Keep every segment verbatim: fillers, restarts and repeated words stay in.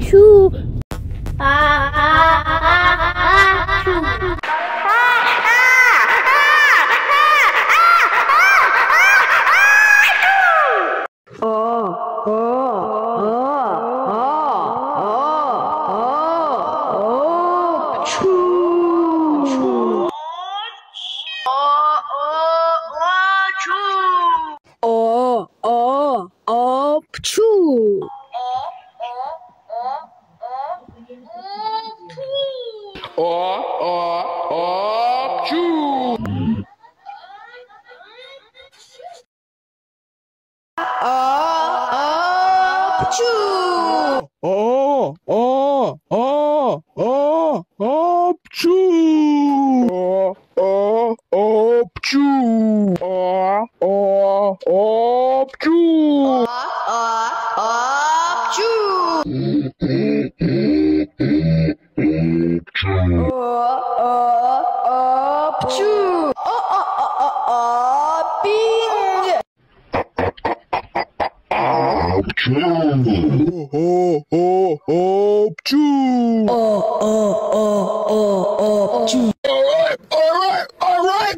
Achoo! Ah, ah, ah, achoo! Oh, oh, oh, pchoo. Oh, oh, oh, pchoo. Oh, oh, oh, oh, oh, pchoo. Oh, oh, oh, pchoo. Oh, oh, oh, pchoo. Oh, oh, oh, oh, pchoo. Oh, oh, oh, oh, oh, pchoo. All right, all right, all right.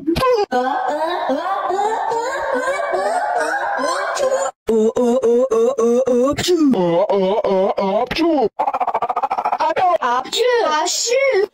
Oh, oh, oh, oh, oh, oh, pchoo. Oh, oh, oh, oh, pchoo. Achoo!